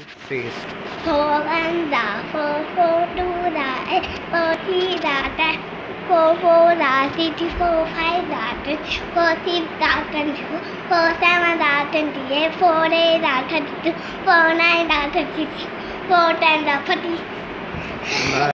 paste. 4 and 4, 2 8, 4 3 4 4 5 4 6 22, 4 7 28, 4 8 32, 4 9 36, 4 10 40.